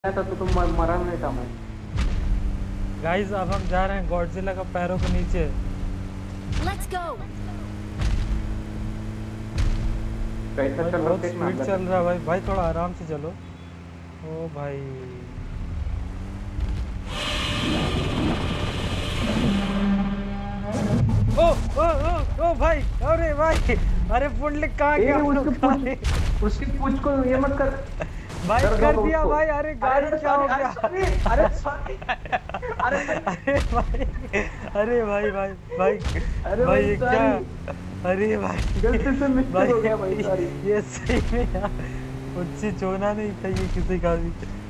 था तो तुम मरा नहीं था मैं। गाइस अब हम जा रहे हैं गॉडजिला का पैरों के नीचे। Let's go. कैसा भाई चल रहा बहुत देख ना स्पीड चल रहा है भाई। भाई थोड़ा आराम से चलो। ओ भाई ओ ओ ओ ओ भाई, अरे भाई, अरे पुंडलिक कहाँ गया? उसकी पूछ को ये मत कर भाई कर दिया भाई। अरे गाड़ी क्या हो गया? अरे सॉरी अरे भाई, अरे भाई भाई भाई अरे भाई ये क्या? सॉरी अरे भाई गलती से मिस्टेक हो गया भाई, सॉरी। ये सही में यार कुछ चोना नहीं था ये किसी का भी।